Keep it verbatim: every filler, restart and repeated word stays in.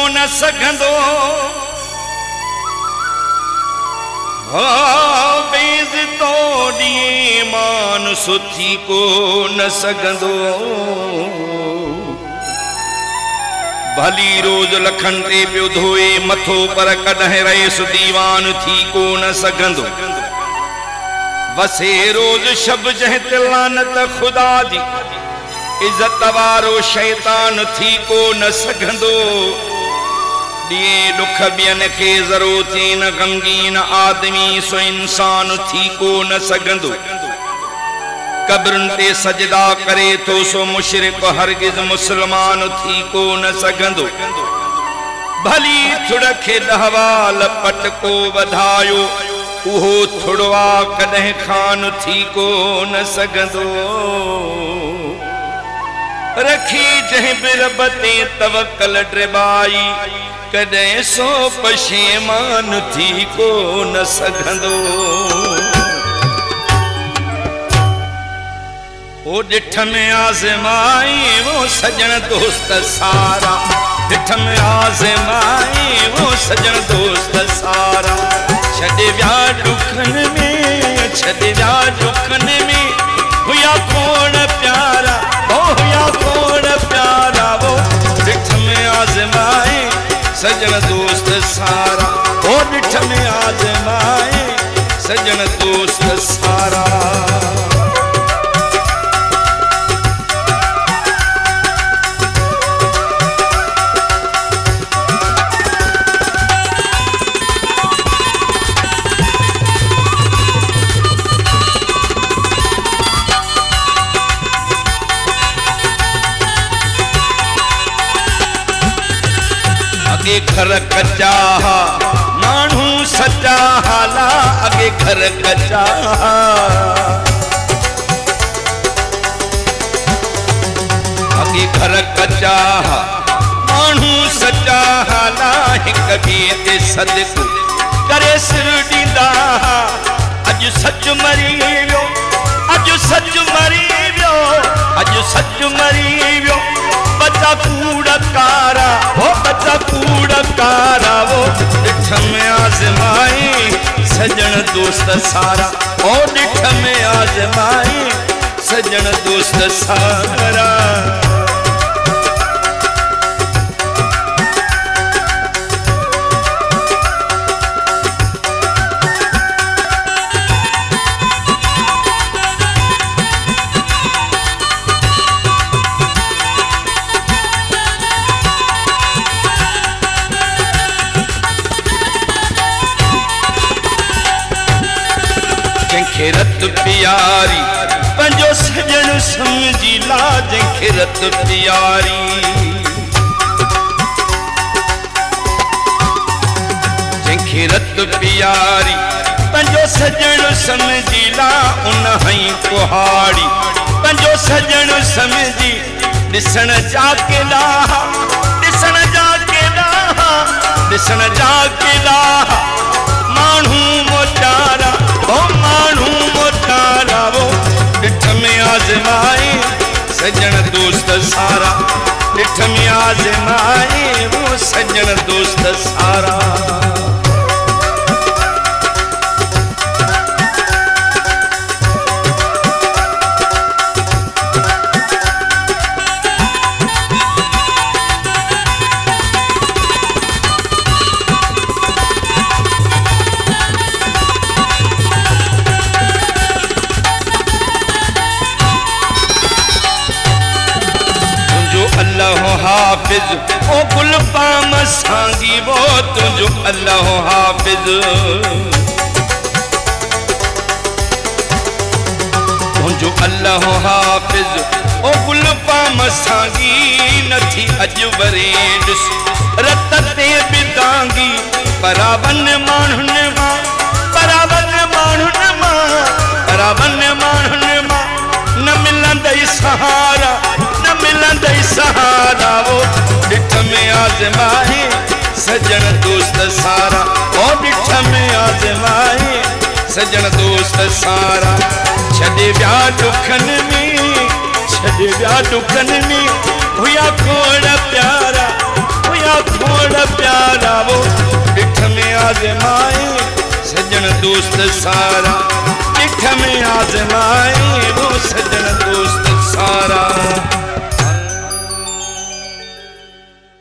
न सघंदो बेइज़्ज़तो ॾींहुं मानुस थी को न सघंदो भली रोज लखन ते पियो धोए मथो पर कॾहिं रहियसि दीवान थी को न सघंदो वसे रोज शब जंहिं ते लानत खुदा जी इज़त वारो शैतान थी को न सघंदो ॾींहुं ॾुख ॿियनि खे ज़रूरत न गमगीन आदमी सो इंसान थी को न सघंदो कब्रनि ते सजदा करे थो सो मुशरिक हरगिज़ मुस्लमान थी को न सघंदो भली थुड़ खे दहवाल पटको वधायो उहो थुड़वा कॾहिं खान थी को न सघंदो रखी जंहिं बि रब ते तवकल ड्रिबाई कॾहिं सो पशेमान थी को न सघंदो ओ ॾिठ में आज़माई वो सजन दोस्त सारा ॾिठ में आज़माई वो सजन दोस्त सारा छॾे विया ॾुखनि में छॾे विया ॾुखनि में हुया कोण प्यारा ओ हुया कोण प्यारा वो ॾिठ में आज़माई सजन दोस्त सारा ओ ॾिठ में आज़माई सजन दोस्त सारा घर कच्चा मानू सच्चा हाला अगे घर कच्चा अगे घर कच्चा मानू सच्चा हाला हिक ॿिए ते सदिक़ो करे सिर ॾींदा अॼु सच मरी वियो अॼु सच मरी वियो अॼु सच मरी वियो बच्चा कूड़ कारा वो बच्चा कूड़ कारा वो ॾिठ में आज़माई सजन दोस्त सारा ओ ॾिठ में आज़माई सजन दोस्त सारा रत प्यारी पंजो सजन समझी ला जंहिंखे रत प्यारी जंहिंखे रत प्यारी पंजो सजन समझी ला उन हई कुहाड़ी पंजो सजन समझी ॾिसण जा केला ॾिसण जा केला ॾिसण जा केला माण्हू मोटारा ओ मानू मोटारा वो ॾिठ में आज़माई सजन दोस्त सारा ॾिठ में आज़माई वो सजन दोस्त सारा हाफिज ओ गुलपाम सांगी वो तुझो अल्लाह हाफिज तुझो अल्लाह हाफिज ओ गुलपाम सांगी नथी अॼु वरे ॾिस रत ते बिदांगी परावन माण्हुनि मां परावन माण्हुनि मां परावन माण्हुनि मां न मिलंदई सहारा न मिलंदई सहारा वो ॾिठ में आज़माई सजन दोस्त सारा ओ ॾिठ में आज़माई सजन दोस्त सारा छॾे विया ॾुखनि में छॾे विया ॾुखनि में हुया कोण प्यारा हुया थोड़ा प्यारा वो डिठ में आजमाए सजन दोस्त सारा, डिठ में आजमाए वो सजन दोस्त सारा।